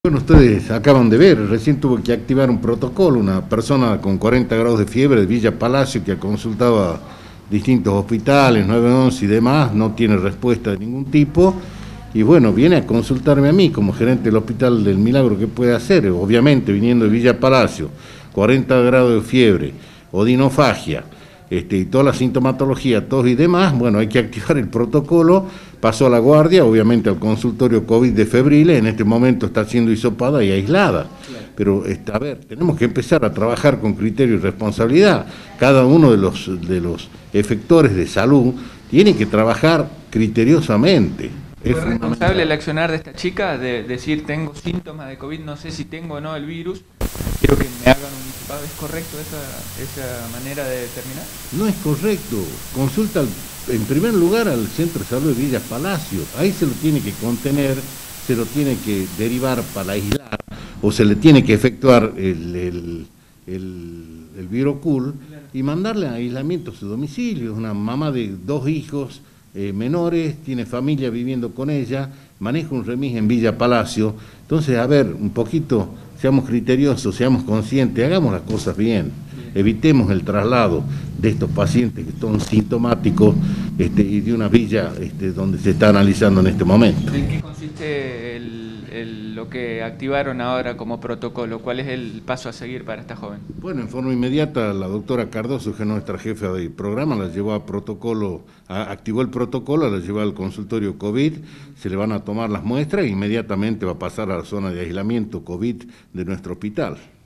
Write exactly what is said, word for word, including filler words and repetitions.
Bueno, ustedes acaban de ver, recién tuve que activar un protocolo, una persona con cuarenta grados de fiebre de Villa Palacio que ha consultado a distintos hospitales, nueve once y demás, no tiene respuesta de ningún tipo, y bueno, viene a consultarme a mí como gerente del Hospital del Milagro, ¿qué puede hacer? Obviamente, viniendo de Villa Palacio, cuarenta grados de fiebre, odinofagia, Este, y toda la sintomatología, tos y demás, bueno, hay que activar el protocolo, pasó a la guardia, obviamente al consultorio COVID de Febriles, en este momento está siendo hisopada y aislada. Pero, este, a ver, tenemos que empezar a trabajar con criterio y responsabilidad. Cada uno de los, de los efectores de salud tiene que trabajar criteriosamente. ¿Fue responsable el accionar de esta chica de decir tengo síntomas de COVID, no sé si tengo o no el virus, quiero que me hagan un hisopado? ¿Es correcto esa, esa manera de determinar? No es correcto. Consulta en primer lugar al Centro de Salud de Villa Palacio. Ahí se lo tiene que contener, se lo tiene que derivar para aislar o se le tiene que efectuar el, el, el, el Virocul y mandarle a aislamiento a su domicilio. Es una mamá de dos hijos Eh, menores, tiene familia viviendo con ella, maneja un remis en Villa Palacio. Entonces, a ver, un poquito, seamos criteriosos, seamos conscientes, hagamos las cosas bien, evitemos el traslado de estos pacientes que son sintomáticos este, y de una villa este, donde se está analizando en este momento. ¿En qué consiste el, el, lo que activaron ahora como protocolo? ¿Cuál es el paso a seguir para esta joven? Bueno, en forma inmediata la doctora Cardoso, que es nuestra jefa de programa, la llevó a protocolo, a, activó el protocolo, la llevó al consultorio COVID, se le van a tomar las muestras e inmediatamente va a pasar a la zona de aislamiento COVID de nuestro hospital.